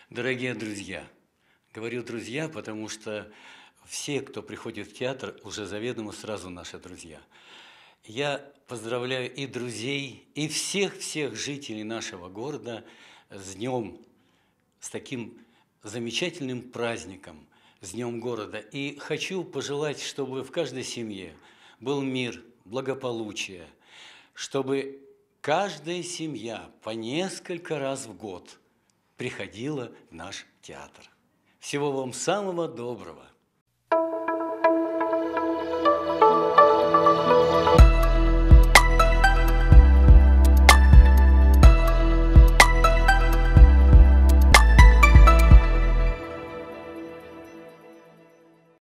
Дорогие друзья, говорю друзья, потому что все, кто приходит в театр, уже заведомо сразу наши друзья. Я поздравляю и друзей, и всех-всех жителей нашего города с днем, с таким замечательным праздником, с Днем города. И хочу пожелать, чтобы в каждой семье был мир, благополучие, чтобы каждая семья по несколько раз в год приходила в наш театр. Всего вам самого доброго!